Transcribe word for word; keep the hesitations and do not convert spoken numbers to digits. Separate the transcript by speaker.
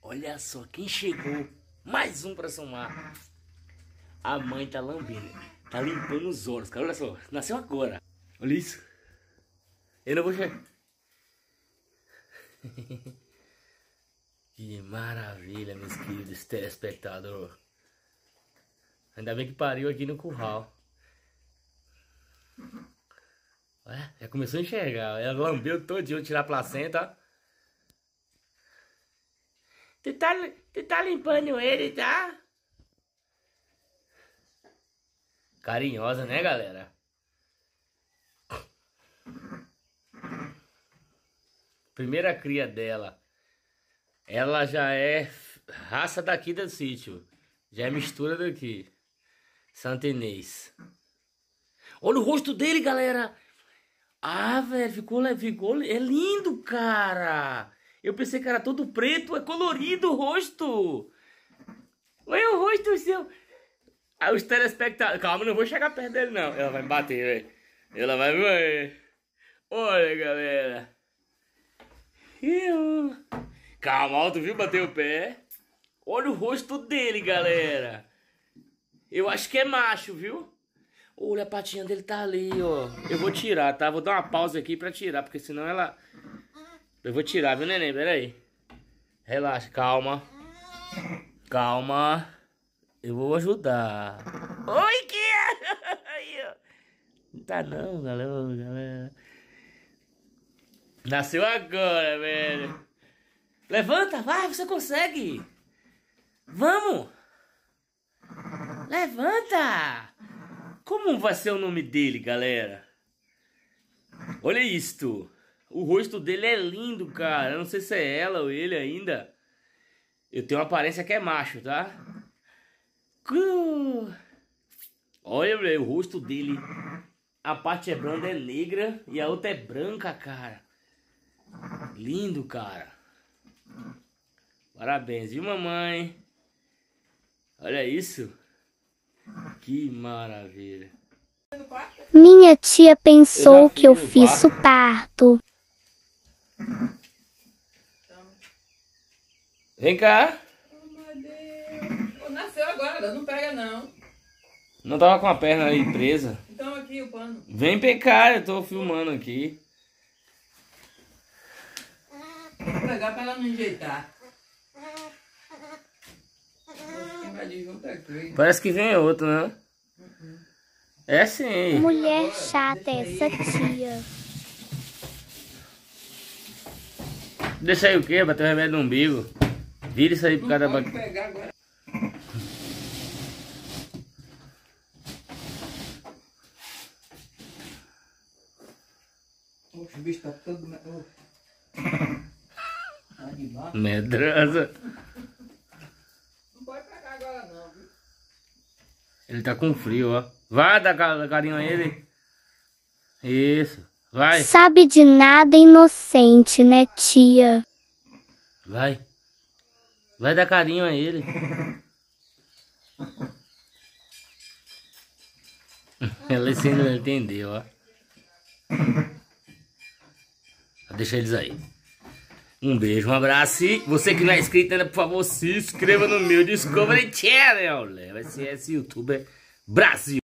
Speaker 1: Olha só quem chegou. Mais um pra somar. A mãe tá lambendo. Tá limpando os olhos, cara. Olha só. Nasceu agora. Olha isso. Eu não vou chegar. Que maravilha, meus queridos telespectadores. Ainda bem que pariu aqui no curral. Olha, já começou a enxergar. Ela lambeu todinho, tirar a placenta. Tu tá, tu tá limpando ele, tá? Carinhosa, né, galera? Primeira cria dela. Ela já é raça daqui do sítio. Já é mistura daqui. Santa Inês. Olha o rosto dele, galera. Ah, velho, ficou, ficou... É lindo, cara. Eu pensei que era todo preto. É colorido o rosto. Olha o rosto seu. Aí os telespectadores... Calma, não vou chegar perto dele, não. Ela vai me bater, velho. Ela vai me bater. Olha, galera. Eu... Calma, alto, viu? Bateu o pé. Olha o rosto dele, galera. Eu acho que é macho, viu? Olha, a patinha dele tá ali, ó. Eu vou tirar, tá? Vou dar uma pausa aqui pra tirar, porque senão ela... Eu vou tirar, viu, neném? Pera aí. Relaxa, calma. Calma. Eu vou ajudar. Oi, que é? Não tá não, galera. Nasceu agora, velho. Levanta, vai, você consegue. Vamos. Levanta. Como vai ser o nome dele, galera? Olha isto. O rosto dele é lindo, cara. Eu não sei se é ela ou ele ainda. Eu tenho uma aparência que é macho, tá? Uh. Olha, velho, o rosto dele. A parte é branca, é negra. E a outra é branca, cara. Lindo, cara. Parabéns, viu, mamãe? Olha isso. Que maravilha.
Speaker 2: Minha tia pensou eu que eu fiz o parto.
Speaker 1: Vem cá.
Speaker 3: Oh, meu Deus. Nasceu agora, não pega não.
Speaker 1: Não tava com a perna aí presa.
Speaker 3: Então aqui o pano.
Speaker 1: Vem pecar, eu tô filmando aqui.
Speaker 3: Vou pegar pra ela não enjeitar.
Speaker 1: Parece que vem outro, né?
Speaker 3: Uh-uh.
Speaker 1: É sim.
Speaker 2: Mulher chata essa tia.
Speaker 1: Deixa aí o quê? Bater o remédio no umbigo. Vira isso aí por causa da
Speaker 3: Pode
Speaker 1: bactéria.
Speaker 3: pegar agora. Oxe, o bicho tá todo... Oh.
Speaker 1: Medrosa.
Speaker 3: Não pode pegar agora não, viu?
Speaker 1: Ele tá com frio, ó. Vai dar carinho a ele. Isso. Vai.
Speaker 2: Sabe de nada, inocente, né, tia?
Speaker 1: Vai. Vai dar carinho a ele. Ela sim não entendeu, ó. Deixa eles aí. Um beijo, um abraço. E você que não é inscrito ainda, por favor, se inscreva no meu Discovery Channel. Vai ser esse youtuber Brasil.